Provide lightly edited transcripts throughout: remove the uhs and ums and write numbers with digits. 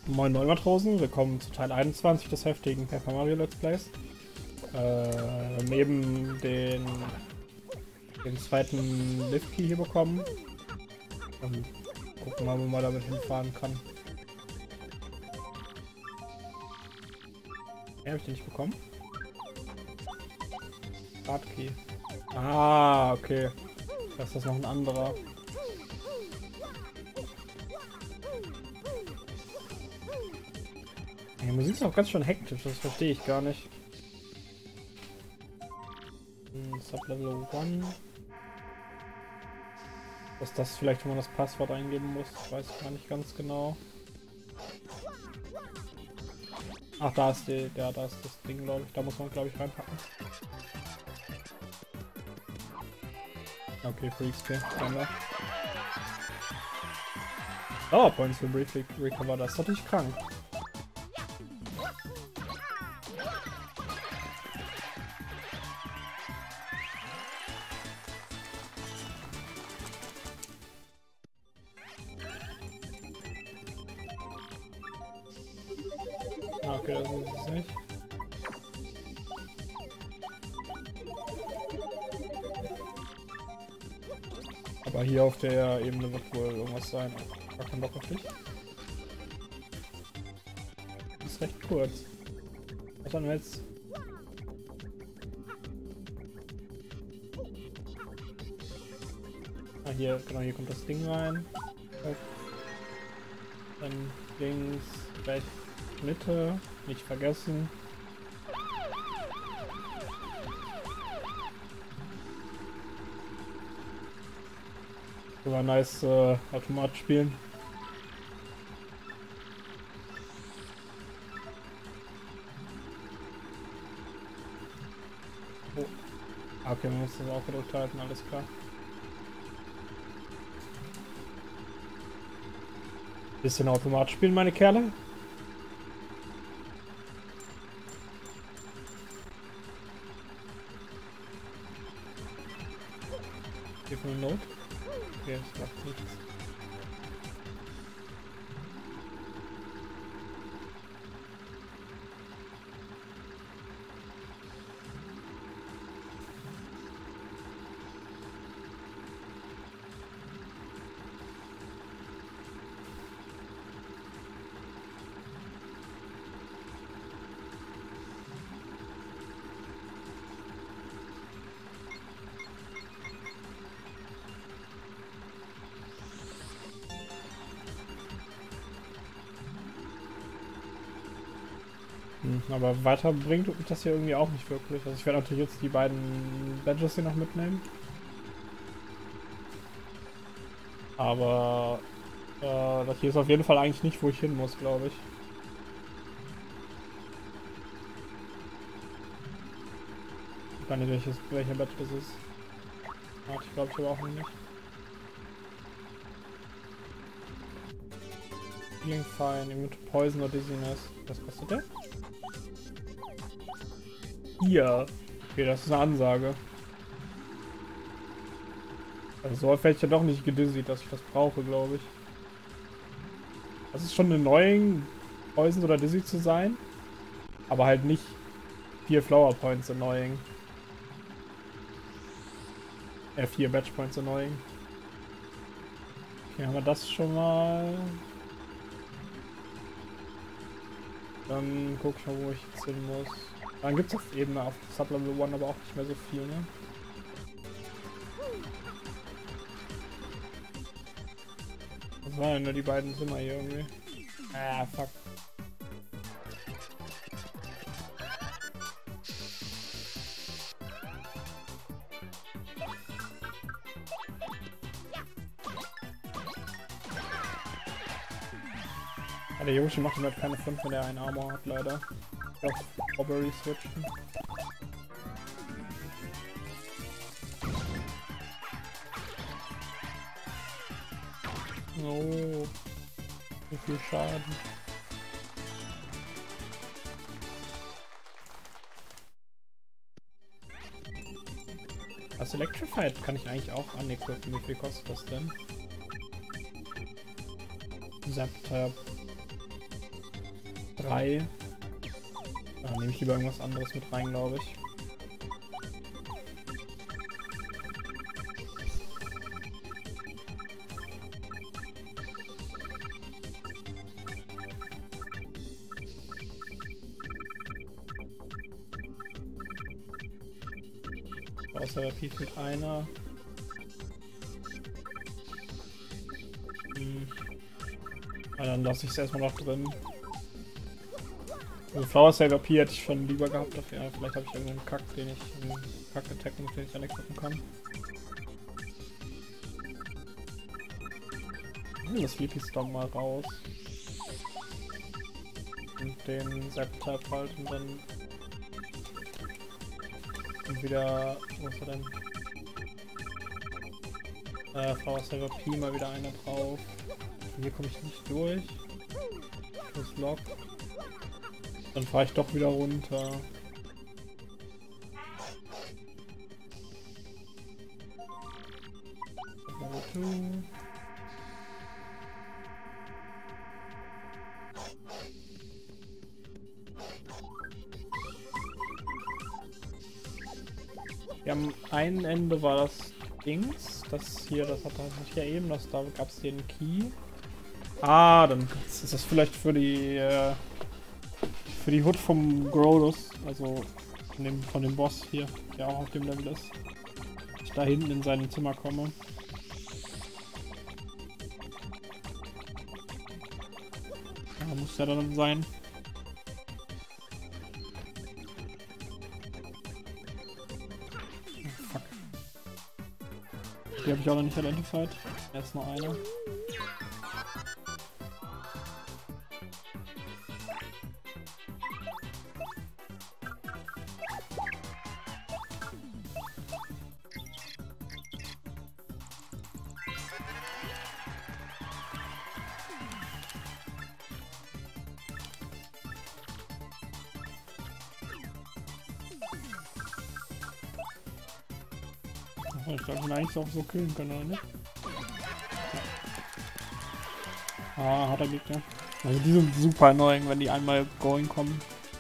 Moin Moin Matrosen, willkommen zu Teil 21 des heftigen Paper Mario Let's Plays. Neben den zweiten Lift Key hier bekommen. Und gucken mal, wo man damit hinfahren kann. Habe ich den nicht bekommen? Start Key. Ah, okay. Das ist das noch ein anderer. Die Musik ist auch ganz schön hektisch, das verstehe ich gar nicht. Sublevel 1. Ist das vielleicht, wenn man das Passwort eingeben muss? Ich weiß gar nicht ganz genau. Ach, da ist da ist das Ding, glaube ich. Da muss man, glaube ich, reinpacken. Okay, Free XP. Oh, Points will briefly recover. Das ist natürlich krank. Okay, das ist es nicht. Aber hier auf der Ebene wird wohl irgendwas sein. Gar kein Bock auf dich. Das ist recht kurz. Was haben wir jetzt? Ah, hier, genau, hier kommt das Ding rein. Dann links, rechts, Mitte, nicht vergessen. Sogar nice Automat spielen. Oh. Okay, man muss das auch gedrückt halten, alles klar. Bisschen Automat spielen, meine Kerle. Give me a note. Okay, das macht nichts. Aber weiterbringt mich das hier irgendwie auch nicht wirklich. Also ich werde natürlich jetzt die beiden Badges hier noch mitnehmen. Aber das hier ist auf jeden Fall eigentlich nicht, wo ich hin muss, glaube ich. Ich weiß nicht, welcher Badge das ist. Ach, ich glaube, ich aber auch nicht. Healing Fine, mit Poison oder Dizziness. Was kostet der? Hier. Okay, das ist eine Ansage. Also so oft werde ich ja doch nicht gedizzied, dass ich das brauche, glaube ich. Das ist schon annoying, Poison oder Dizzy zu sein. Aber halt nicht 4 Flower Points annoying. 4 Badge Points annoying. Okay, haben wir das schon mal. Dann guck ich mal, wo ich jetzt hin muss. Dann gibt es auf Ebene auf Sublevel 1 aber auch nicht mehr so viel, ne? Was waren denn nur die beiden Zimmer hier irgendwie? Ah, fuck. Ja, der Yoshi macht halt keine 5, wenn er einen Armor hat, leider. Auf Strawberry switchen. Oh, wie viel Schaden. Das Electrified kann ich eigentlich auch anequippen. Wie viel kostet das denn? Zap-Tab. 3. Da nehme ich lieber irgendwas anderes mit rein, glaube ich. Außer der Pi fehlt einer. Ja, dann lasse ich es erstmal noch drin. Also Flower Saver Pi hätte ich schon lieber gehabt dafür. Ja, vielleicht habe ich irgendeinen Kack, einen Kack-Attack, mit dem ich dann equippen kann. Das Sleepy Storm mal raus. Und den Zap-Tap halt und dann. Und wieder. Wo ist er denn? Flower Saver Pi mal wieder einer drauf. Hier komme ich nicht durch. Das Lock. Dann fahre ich doch wieder runter. Ja, am einen Ende war das Dings. Das hier, das hatte ich ja eben. Da gab es den Key. Ah, dann ist das vielleicht für die Hood vom Groudus, also von dem Boss hier, der auch auf dem Level ist. Dass ich da hinten in sein Zimmer komme. Ja, muss ja dann sein. Oh, fuck. Die habe ich auch noch nicht identified. Jetzt noch einer. Ich glaube, man eigentlich auch so killen können, oder nicht? Ah, harter Gegner. Also die sind super annoying, wenn die einmal going kommen.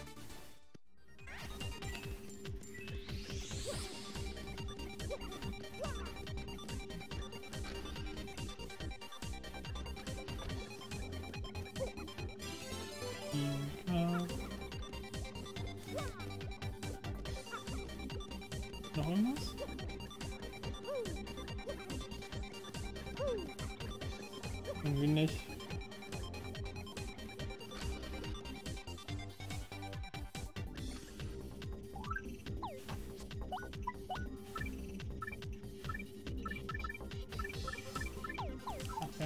Noch irgendwas? Irgendwie nicht. Okay.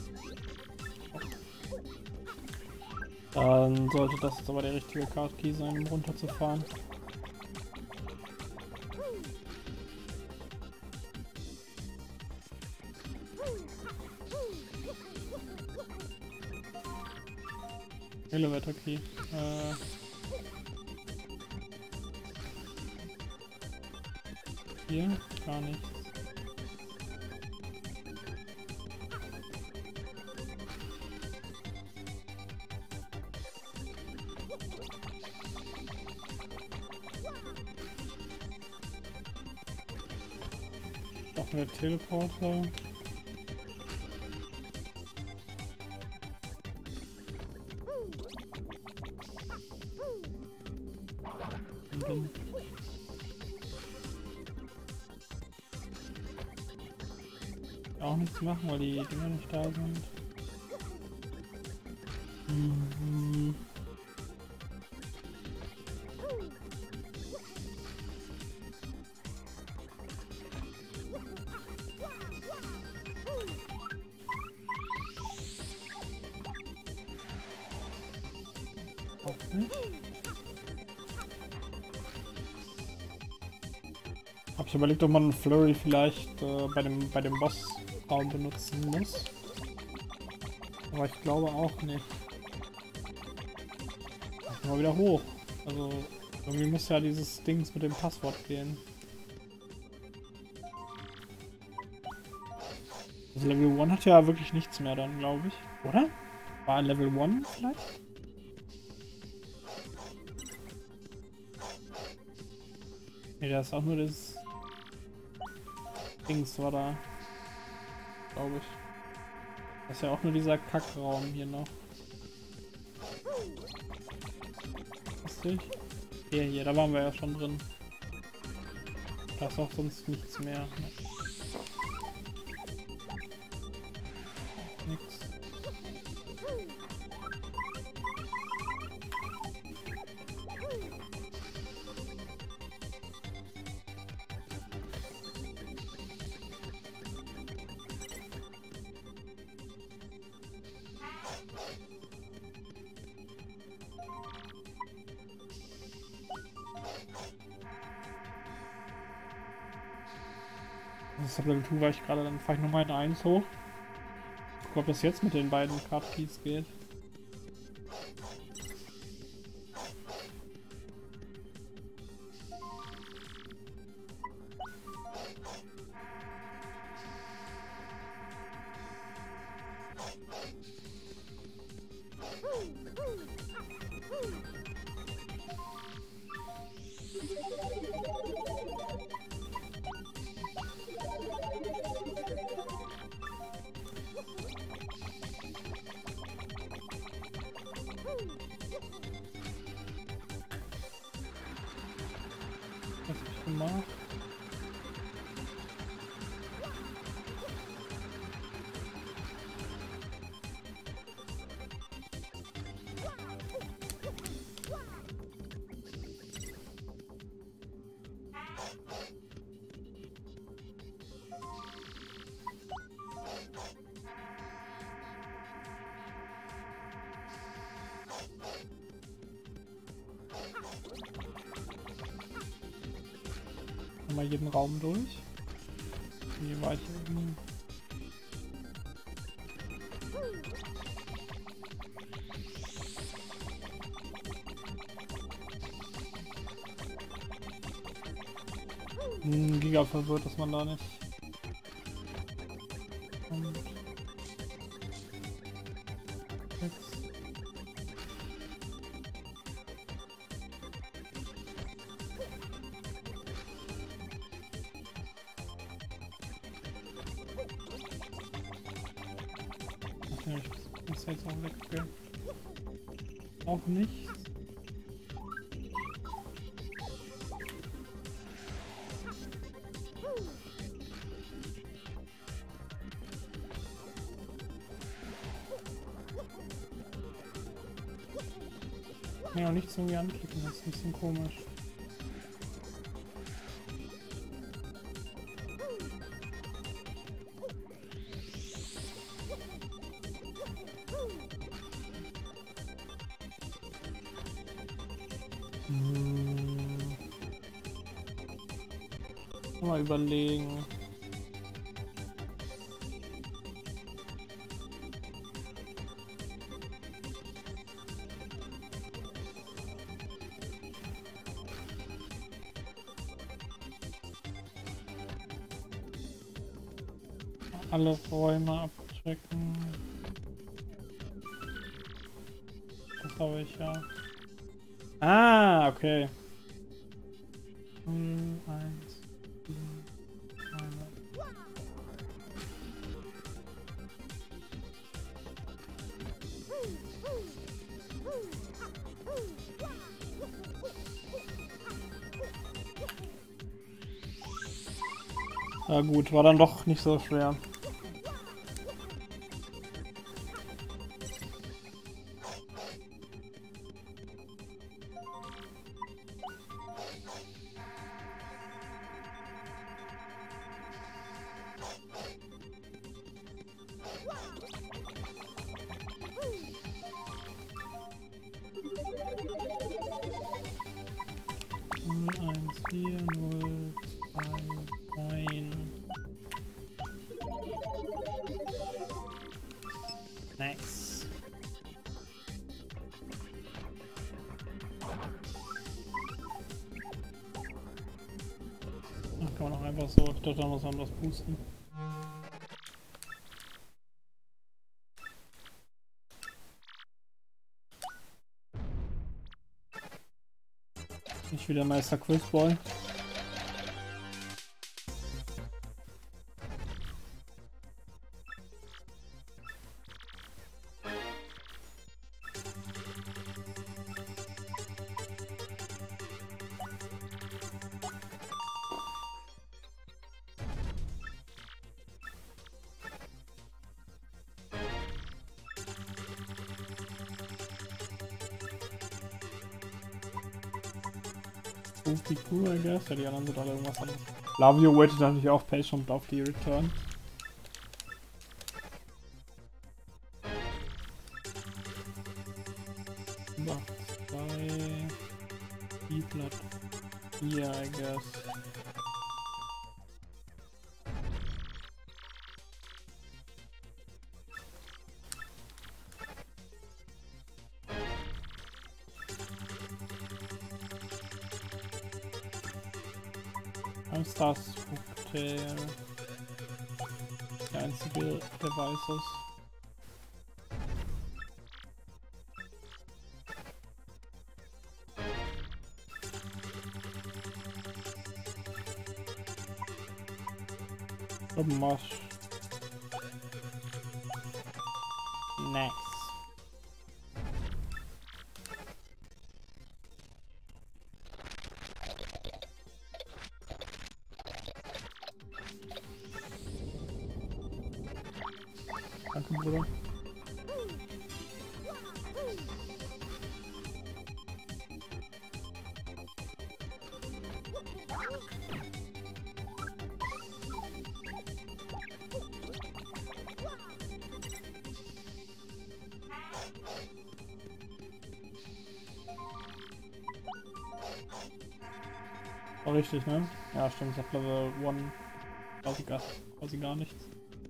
Dann sollte das jetzt aber der richtige Card Key sein, um runterzufahren. Elevator Key. Hier? Gar nicht. Doch der Teleporter. Auch nichts machen, weil die Dinger nicht da sind. Mhm. Auch nicht. Hab ich überlegt, ob man Flurry vielleicht bei dem Bossraum benutzen muss. Aber ich glaube auch nicht. Mal wieder hoch. Also irgendwie muss ja dieses Dings mit dem Passwort gehen. Also Level 1 hat ja wirklich nichts mehr dann, glaube ich. Oder? War Level 1 vielleicht? Nee, da ist auch nur das Dings war da, glaube ich. Das ist ja auch nur dieser Kackraum hier noch. Lustig. Der hier, da waren wir ja schon drin. Da ist auch sonst nichts mehr. Nix. Das ist Level 2 war ich gerade, dann fahre ich nochmal in 1 hoch. Guck, ob das jetzt mit den beiden Card Keys geht. Was hab ich gemacht? Mal jeden Raum durch. Wie weit hier oben. Giga verwirrt, dass man da nicht. Und 6. Okay, ich muss jetzt auch weggehen. Auch nicht. Ja, nichts irgendwie anklicken, das ist ein bisschen komisch. Mal überlegen. Alle Räume abchecken. Das habe ich ja. Ah, okay. 0, 1, 7, 2. Ja gut, war dann doch nicht so schwer. Eins, 4, 0, 2, 9. Nice. Ach, kann man auch einfach so. Ich dachte, da muss man das boosten. Nicht wieder Meister Quizboy. Goofy cool, I guess. Ja, die anderen sind alle irgendwas anderes. Lavio waitet natürlich auch patient auf die Return. Macht 2. Die bleibt hier, I guess. Stars Cocktail. Der einzige, der weiß es. Marsch. Nice. Danke, Bruder. War richtig, ne? Ja, stimmt. Ich hab Level 1 quasi gar nichts.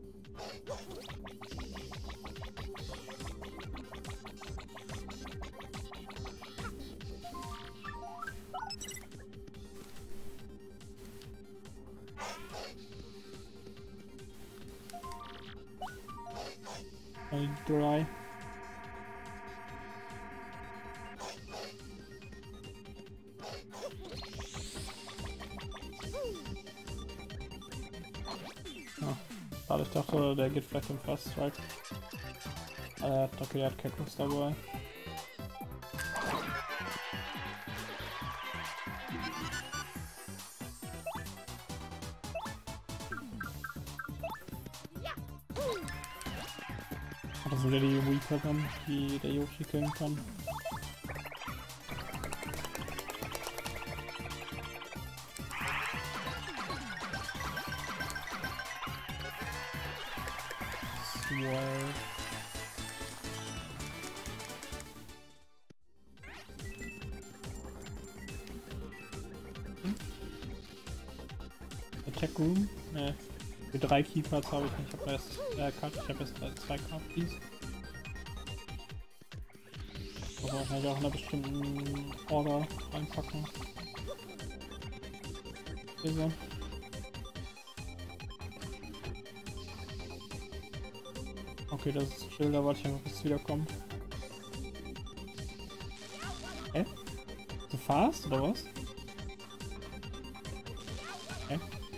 Dry. Ah, ich dachte, der geht vielleicht im Fast Strike. Okay, der hat Cactus dabei. Das sind ja die Weakeren, die der Yoshi killen kann. Attack Room? Ne. Für 3 Keycards habe ich nicht. Ich habe erst 2 Card Keys. Aber wahrscheinlich auch in einer bestimmten Order reinpacken. So. Okay, das ist chill, da warte ich einfach, bis es wiederkommt. Hä? So fast oder was? Hä?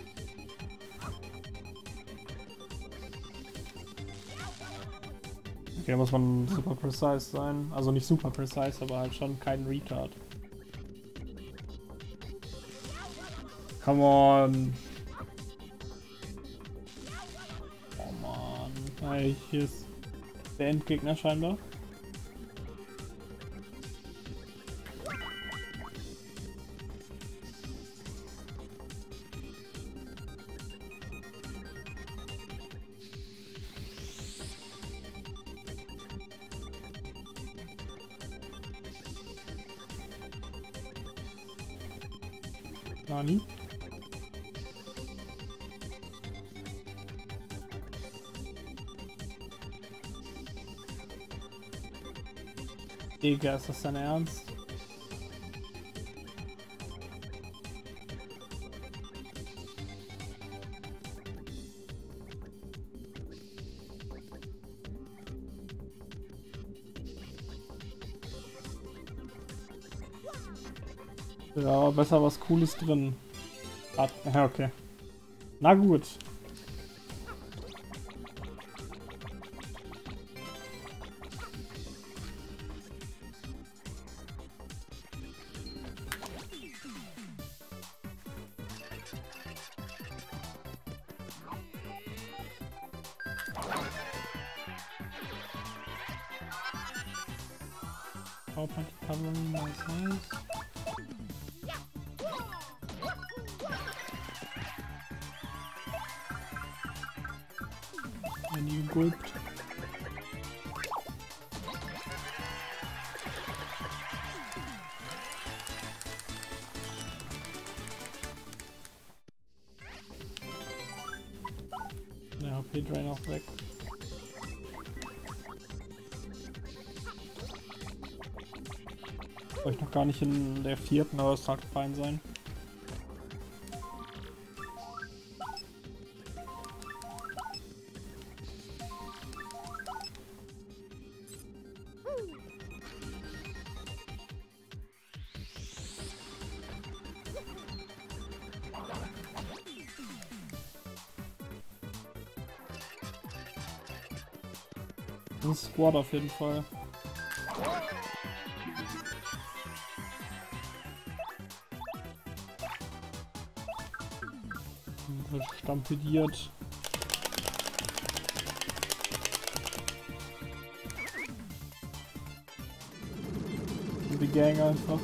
Okay, da muss man super precise sein. Also nicht super precise, aber halt schon kein Retard. Come on! Oh man. Hey, hier ist der Endgegner scheinbar. Nani? Digga, ist das dein Ernst? Ja, besser was Cooles drin. Ja, okay. Na gut. PowerPoint Recovery, nice. nie gegulpt. Der HP-Drain auch weg. Soll ich noch gar nicht in der 4., aber es sollte fein sein. Das ist Squad auf jeden Fall. Wird stampediert. Die Gang einfach.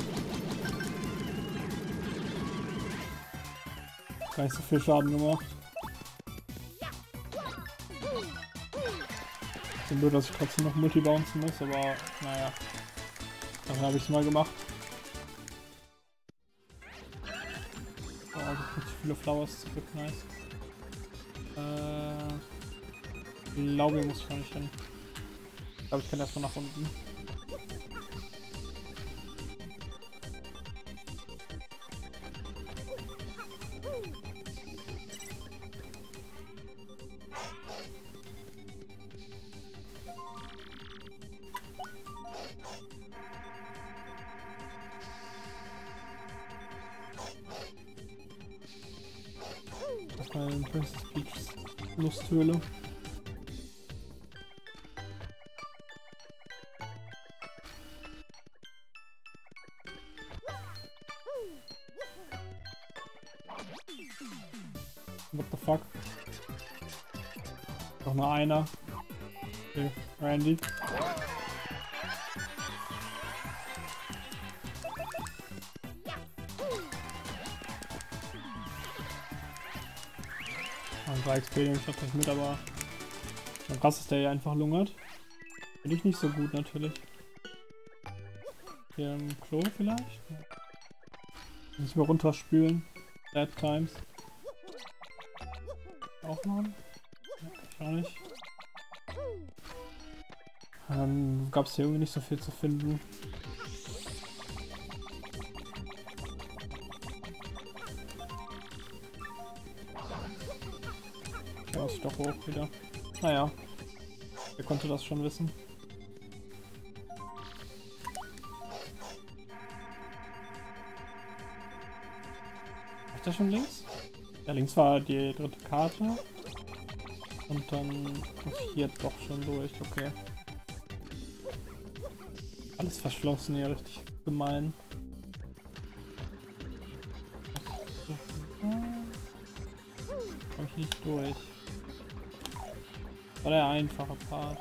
Gar nicht so viel Schaden gemacht. Nur, dass ich trotzdem noch multi-bouncen muss, aber naja. Dann habe ich es mal gemacht. Oh, also richtig viele Flowers zurück, nice. Ich glaube, hier muss ich gar nicht hin. Ich glaube, ich kann erstmal nach unten. In Princess Peach's Lusthöhle. What the fuck? Noch mal einer. Okay, Randy. Und 3 XP nehme ich natürlich mit, aber krass, dass der hier einfach lungert. Finde ich nicht so gut natürlich. Hier im Klo vielleicht? Nicht mehr runterspülen. Bad Times. Auch machen? Ja, ich auch nicht. Gab es hier irgendwie nicht so viel zu finden. Ja, ist doch hoch wieder. Naja. Wer konnte das schon wissen? Ist das schon links? Ja, links war die 3. Karte. Und dann muss ich hier doch schon durch, okay. Alles verschlossen hier, richtig gemein. Komm ich nicht durch. War der einfache Part.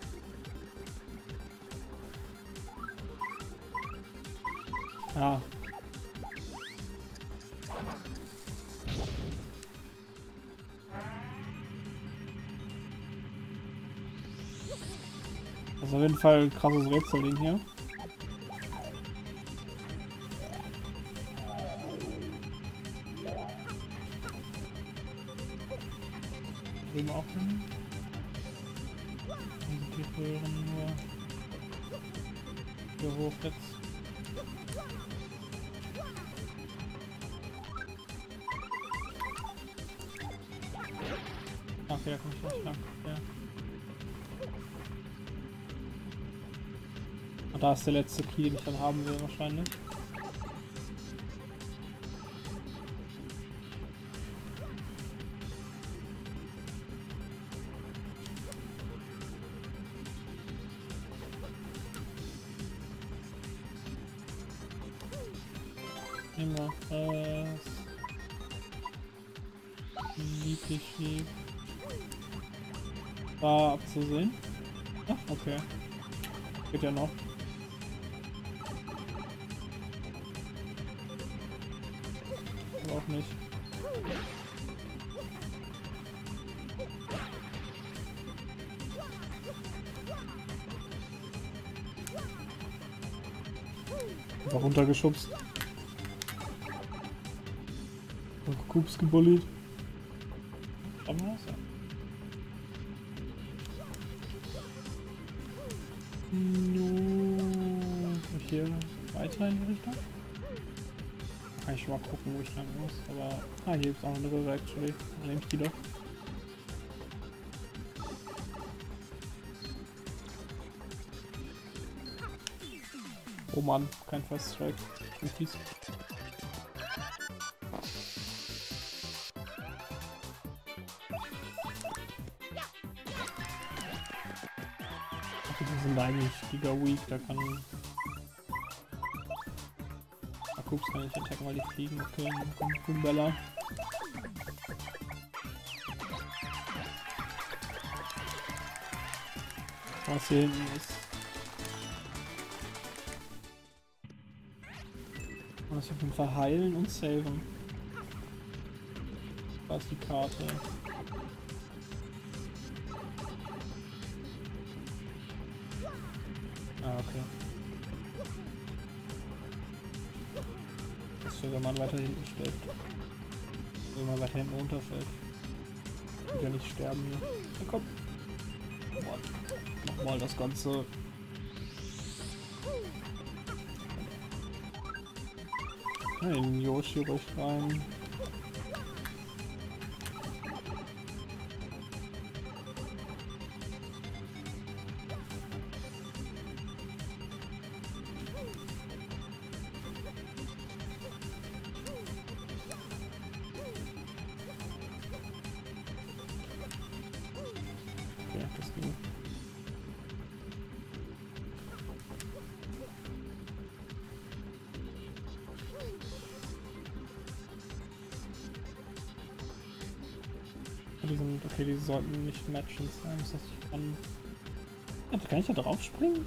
Ja. Das ist auf jeden Fall ein krasses Rätselding hier. Drüben auch hin. Und die Röhren nur hier hoch jetzt. Okay, da komme ich nicht lang. Ja. Und da ist der letzte Key, den ich dann haben will wahrscheinlich. Immer lieblich lieb. War abzusehen. Ja, okay. Geht ja noch. Aber auch nicht. Einfach runtergeschubst. Und Coops gebullied. Schauen wir das ja. Hier weiter in die Richtung. Kann ich schon mal gucken, wo ich lang muss. Aber. Ah, hier gibt es auch eine Röhre, actually. Dann nehme ich die doch. Oh Mann, kein First Strike. Ich fies. Die sind eigentlich giga weak, da kann. Coops kann ich attacken, weil die fliegen. Okay, Kumbella. Was hier hinten ist. Muss ich auf jeden Fall heilen und saven. Da ist die Karte. Ah, okay. Das ist wenn man weiter hinten steht. Wenn man weiter hinten runterfällt. Wird ja nicht sterben hier. Ja, komm. Nochmal das Ganze. Ja, in den Yoshi ruhig rein. Okay, das ging. Okay, die sollten nicht matchen sein. Das heißt, ich kann. Ja, kann ich da drauf springen?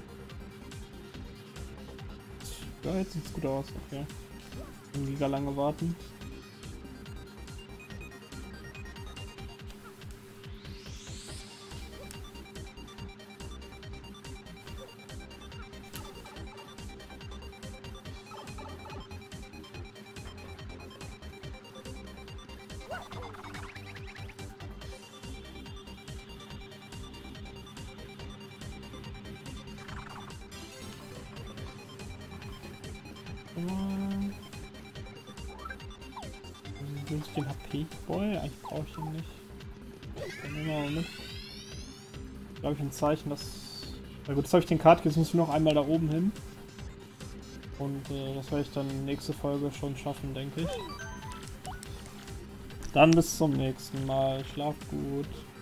Ja, jetzt sieht's gut aus, okay. Mega lange warten. Will ich den HP-Boy? Eigentlich brauche ich ihn nicht. Dann nehmen wir mal mit. Glaube ich ein Zeichen, dass. Na gut, jetzt habe ich den Card, jetzt muss ich noch einmal da oben hin. Und das werde ich dann nächste Folge schon schaffen, denke ich. Dann bis zum nächsten Mal. Schlaf gut.